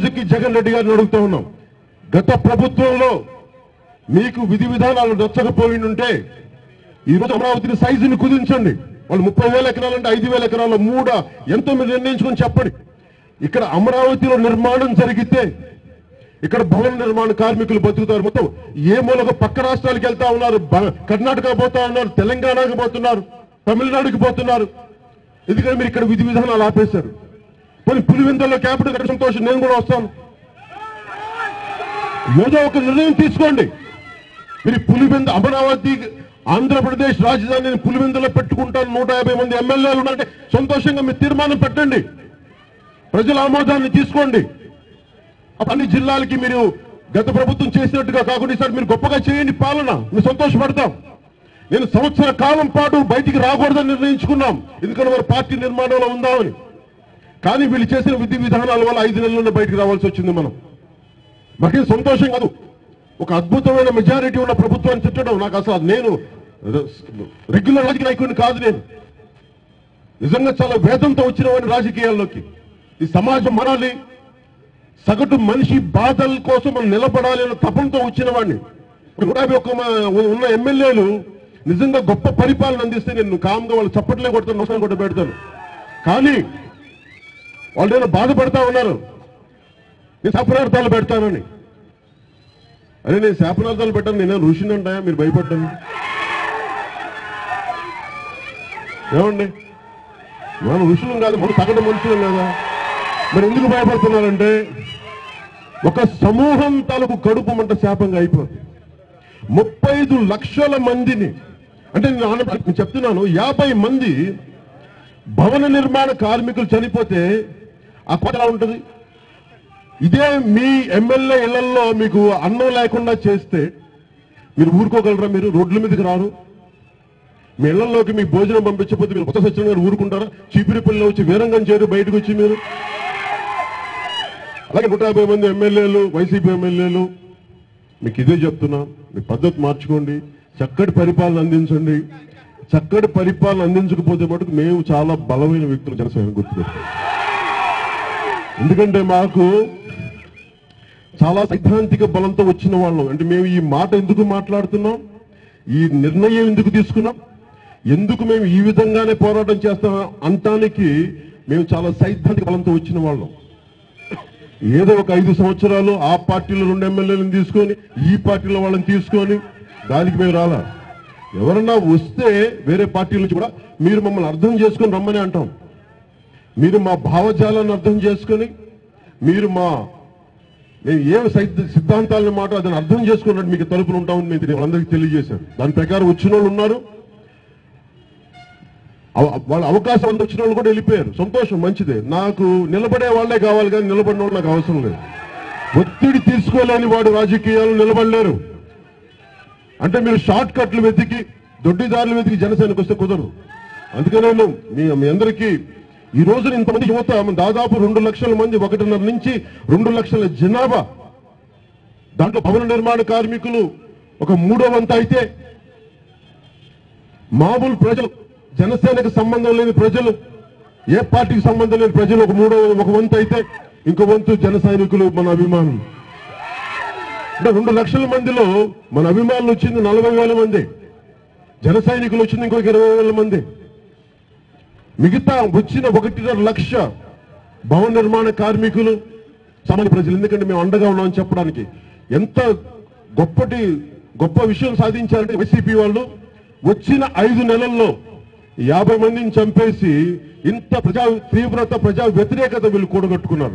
రోజుకి జగన్ రెడ్డి గారిని అడుగుతా ఉన్నాం, గత ప్రభుత్వంలో మీకు విధి విధానాలు నచ్చకపోయింటే ఈ రోజు అమరావతిని సైజుని కుదించండి. వాళ్ళు 30,000 ఎకరాలు అంటే 5,000 ఎకరాల మూడ ఎంతో మీరు నిర్ణయించుకొని చెప్పండి. ఇక్కడ అమరావతిలో నిర్మాణం జరిగితే ఇక్కడ భవన నిర్మాణ కార్మికులు బతుకుతారు. మొత్తం ఏ మూలక పక్క రాష్ట్రాలకు వెళ్తా ఉన్నారు, కర్ణాటక పోతా ఉన్నారు, తెలంగాణకు పోతున్నారు, తమిళనాడుకి పోతున్నారు. ఎందుకంటే మీరు ఇక్కడ విధి విధానాలు ఆపేశారు. కొన్ని పులివెందుల్లో క్యాపిటల్ సంతోషం, నేను కూడా వస్తాను. ఏదో ఒక నిర్ణయం తీసుకోండి. మీరు పులివెందు అమరావతి ఆంధ్రప్రదేశ్ రాజధానిని పులివెందులో పెట్టుకుంటాను 150 మంది ఎమ్మెల్యేలు ఉన్నారంటే సంతోషంగా మీరు తీర్మానం పెట్టండి, ప్రజల ఆమోదాన్ని తీసుకోండి. అన్ని జిల్లాలకి మీరు గత ప్రభుత్వం చేసినట్టుగా కాకుండా ఈసారి మీరు గొప్పగా చేయండి పాలన, మీరు సంతోషపడతాం. నేను సంవత్సర కాలం పాటు బయటికి రాకూడదని నిర్ణయించుకున్నాం, ఎందుకంటే వారు పార్టీ నిర్మాణంలో ఉందామని. కానీ వీళ్ళు చేసిన విధి విధానాల వల్ల 5 నెలల్లోనే బయటికి రావాల్సి వచ్చింది. మాకేం సంతోషం కాదు. ఒక అద్భుతమైన మెజారిటీ ఉన్న ప్రభుత్వాన్ని తిట్టడం నాకు అసలు, నేను రెగ్యులర్ రాజకీయ నాయకుడిని కాదు. నేను నిజంగా చాలా వేదంతో వచ్చిన వాడిని రాజకీయాల్లోకి. ఈ సమాజం మారాలి, సగటు మనిషి బాధల కోసం మనం నిలబడాలి అనే తపంతో వచ్చిన వాడిని. 151 ఉన్న ఎమ్మెల్యేలు నిజంగా గొప్ప పరిపాలన అందిస్తే నేను కామ్గా వాళ్ళు చప్పట్లే కొడతాను, నోసాలు కొట్ట పెడతాను. కానీ వాళ్ళు ఏదో బాధపడతా ఉన్నారు, నేను శాపనార్థాలు పెడతానని. అరే నేను శాపనార్థాలు పెట్టాను, నేనే ఋషిని అంటాయా మీరు భయపడ్డాను? ఏమండి, మనం ఋషులం కాదు, మనం సగటు మనుషులం కదా. మరి ఎందుకు భయపడుతున్నారంటే ఒక సమూహం తాలూకు కడుపు మంట శాపంగా అయిపోతుంది. 35 లక్షల మందిని, అంటే నేను చెప్తున్నాను, 50 మంది భవన నిర్మాణ కార్మికులు చనిపోతే ఆ కోత ఎలా ఉంటుంది? ఇదే మీ ఎమ్మెల్యే ఇళ్లలో మీకు అన్నం లేకుండా చేస్తే మీరు ఊరుకోగలరా? మీరు రోడ్ల మీదకి రారు. మీ ఇళ్లలోకి మీకు భోజనం పంపించకపోతే మీరు కొత్త సత్యం గారు ఊరుకుంటారా? చీపిరిపల్లిలో వచ్చి వీరంగం చేరు బయటకు వచ్చి మీరు. అలాగే 150 మంది ఎమ్మెల్యేలు, వైసీపీ ఎమ్మెల్యేలు, మీకు ఇదే చెప్తున్నా, మీ పద్ధతి మార్చుకోండి, చక్కటి పరిపాలన అందించండి. చక్కటి పరిపాలన అందించకపోతే మటుకు మేము చాలా బలమైన వ్యక్తులు జనసేన గుర్తుపెట్టాం. ఎందుకంటే మాకు చాలా సైద్ధాంతిక బలంతో వచ్చిన వాళ్ళం. అంటే మేము ఈ మాట ఎందుకు మాట్లాడుతున్నాం, ఈ నిర్ణయం ఎందుకు తీసుకున్నాం, ఎందుకు మేము ఈ విధంగానే పోరాటం చేస్తాం అంటానికి మేము చాలా సైద్ధాంతిక బలంతో వచ్చిన వాళ్ళం. ఏదో ఒక 5 సంవత్సరాలు ఆ పార్టీలో 2 ఎమ్మెల్యేలను తీసుకొని ఈ పార్టీలో వాళ్ళని తీసుకొని దానికి మేము రాలా. ఎవరన్నా వస్తే వేరే పార్టీల నుంచి కూడా మీరు మమ్మల్ని అర్థం చేసుకొని రమ్మని అంటాం. మీరు మా భావజాలాన్ని అర్థం చేసుకొని, మీరు మేము ఏ సిద్ధాంతాలను మాట దాన్ని అర్థం చేసుకున్నట్టు మీకు తలుపులు ఉంటామని మేము వాళ్ళందరికీ తెలియజేశారు. దాని ప్రకారం వచ్చిన వాళ్ళు ఉన్నారు, వాళ్ళ అవకాశం అంత వచ్చిన వాళ్ళు కూడా వెళ్ళిపోయారు. సంతోషం, మంచిదే. నాకు నిలబడే వాళ్లే కావాలి, కానీ నిలబడిన వాళ్ళు నాకు అవసరం లేదు. ఒత్తిడి తీసుకోలేని వాడు రాజకీయాలు నిలబడలేరు. అంటే మీరు షార్ట్ కట్లు వెతికి, దొడ్డిదారులు వెతికి జనసేనకు వస్తే కుదరదు. అందుకనే నేను మీ అందరికీ ఈ రోజున ఇంతమంది యువత, దాదాపు 2 లక్షల మంది, 1.5 నుంచి 2 లక్షల జనాభా, దాంట్లో భవన నిర్మాణ కార్మికులు ఒక 3వ వంతు అయితే, మామూలు ప్రజలు, జనసేనకు సంబంధం లేని ప్రజలు, ఏ పార్టీకి సంబంధం లేని ప్రజలు ఒక వంతు అయితే, ఇంకో వంతు జన సైనికులు, మన అభిమానులు. అంటే 2 లక్షల మందిలో మన అభిమానులు వచ్చింది 40,000 మంది, జన సైనికులు వచ్చింది ఇంకొక 20,000 మంది. మిగతా వచ్చిన 1.5 లక్ష భవన నిర్మాణ కార్మికులు సామాన్య ప్రజలు. ఎందుకంటే మేము అండగా ఉన్నామని చెప్పడానికి. ఎంత గొప్ప విషయం సాధించారంటే వైసీపీ వాళ్ళు వచ్చిన 5 నెలల్లో 50 మందిని చంపేసి ఇంత తీవ్రత, ప్రజా వ్యతిరేకత వీళ్ళు కూడగట్టుకున్నారు.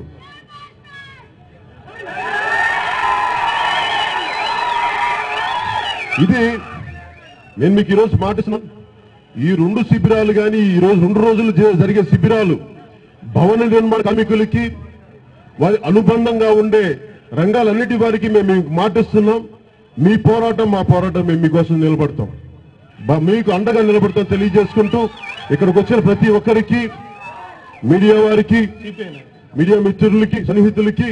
ఇది నేను మీకు ఈరోజు మాటిస్తున్నాను. ఈ 2 శిబిరాలు కానీ, ఈ రోజు 2 రోజులు జరిగే శిబిరాలు భవన నిర్మాణ కార్మికులకి వారి అనుబంధంగా ఉండే రంగాలన్నిటి వారికి మేము మాటిస్తున్నాం. మీ పోరాటం మా పోరాటం, మేము మీకోసం నిలబడతాం, మీకు అండగా నిలబడతాం తెలియజేసుకుంటూ, ఇక్కడికి వచ్చిన ప్రతి ఒక్కరికి, మీడియా వారికి, మీడియా మిత్రులకి, సన్నిహితులకి,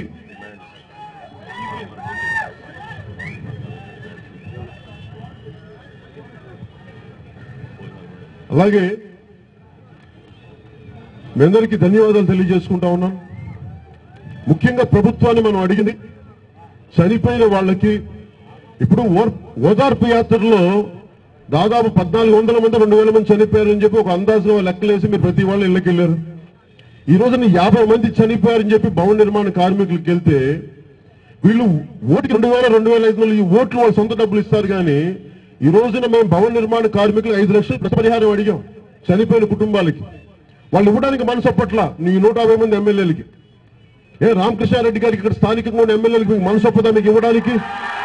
అలాగే మీ అందరికీ ధన్యవాదాలు తెలియజేసుకుంటా ఉన్నాను. ముఖ్యంగా ప్రభుత్వాన్ని మనం అడిగింది చనిపోయిన వాళ్ళకి ఇప్పుడు ఓదార్పు యాత్రలో దాదాపు 1400 మంది 2000 మంది చనిపోయారని చెప్పి ఒక అందాజులో లెక్కలేసి మీరు ప్రతి వాళ్ళు ఇళ్ళకి వెళ్ళారు. ఈ రోజున 50 మంది చనిపోయారని చెప్పి భవన నిర్మాణ కార్మికులకు వెళ్తే వీళ్ళు ఓటుకి 2000, 2500 ఈ ఓట్లు వాళ్ళు సొంత డబ్బులు ఇస్తారు. కానీ ఈ రోజున మేము భవన నిర్మాణ కార్మికులు 5 లక్షలు నష్టపరిహారం అడిగాం చనిపోయిన కుటుంబాలకి. వాళ్ళు ఇవ్వడానికి మనసు ఒప్పట్ల నీ 150 మంది ఎమ్మెల్యేలకి. రామకృష్ణారెడ్డి గారికి ఇక్కడ స్థానికంగా ఉన్న ఎమ్మెల్యేలకి మీకు మనసు ఒప్పదా మీకు ఇవ్వడానికి?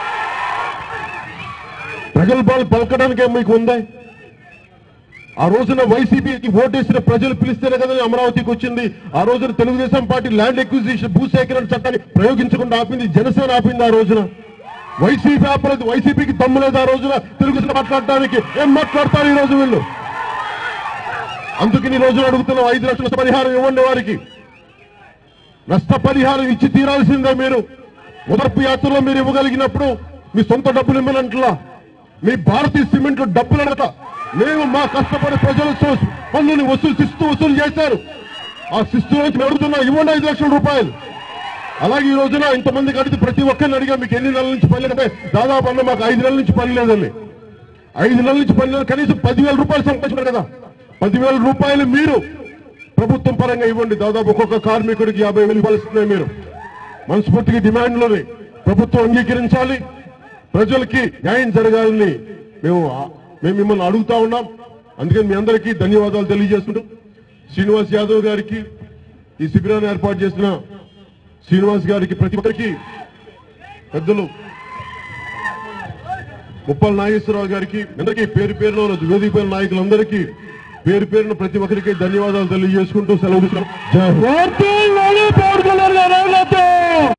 ప్రగల్భాలు పలకడానికి మీకు ఉందా? ఆ రోజున వైసీపీకి ఓటేసిన ప్రజలు పిలిస్తేనే కదా అమరావతికి వచ్చింది. ఆ రోజున తెలుగుదేశం పార్టీ ల్యాండ్ ఎక్విజిషన్ భూసేకరణ చట్టాన్ని ప్రయోగించకుండా ఆపింది, జనసేన ఆపింది. ఆ రోజున వైసీపీ ఆపలేదు. వైసీపీకి దమ్ము లేదు ఆ రోజున తెలుగుదేశం మాట్లాడటానికి. ఏం మాట్లాడతారు ఈ రోజు వీళ్ళు? అందుకని ఈ రోజున అడుగుతున్నాం 5 లక్షల నష్టపరిహారం ఇవ్వండి వారికి. నష్టపరిహారం ఇచ్చి తీరాల్సిందే. మీరు ఓదార్పు యాత్రలో మీరు ఇవ్వగలిగినప్పుడు మీ సొంత డబ్బులు ఇవ్వనంటలా, మీ భారతీయ సిమెంట్ డబ్బులు అనట మేము మా కష్టపడి ప్రజల పన్నుని వసూలు చేశారు. ఆ శిస్తు నుంచి అడుగుతున్నా ఇవ్వండి 5 లక్షల రూపాయలు. అలాగే ఈ రోజున ఇంతమందికి అడిగితే ప్రతి ఒక్కరిని అడిగా మీకు ఎన్ని నెలల నుంచి పని లేదంటే దాదాపు అన్న మాకు 5 నెలల నుంచి పని లేదండి. 5 నెలల నుంచి పని లేదు. కనీసం 10,000 రూపాయలు సంపాదించారు కదా. 10,000 రూపాయలు మీరు ప్రభుత్వం పరంగా ఇవ్వండి. దాదాపు ఒక్కొక్క కార్మికుడికి 50,000 ఇవ్వాల్సిందే. మీరు మనస్ఫూర్తిగా డిమాండ్లోని ప్రభుత్వం అంగీకరించాలి. ప్రజలకి న్యాయం జరగాలని మేము మిమ్మల్ని అడుగుతా ఉన్నాం. అందుకని మీ అందరికీ ధన్యవాదాలు తెలియజేసుకుంటూ శ్రీనివాస్ యాదవ్ గారికి, ఈ శిబిరాన్ని ఏర్పాటు చేసిన శ్రీనివాస్ గారికి, ప్రతి ఒక్కరికి, పెద్దలు ముప్పల నాగేశ్వరరావు గారికి, అందరికీ పేరు పేరులో వేదికపై నాయకులందరికీ పేరు పేరున ప్రతి ఒక్కరికి ధన్యవాదాలు తెలియజేసుకుంటూ సెలవు తీసుకున్నాం. జై హింద్.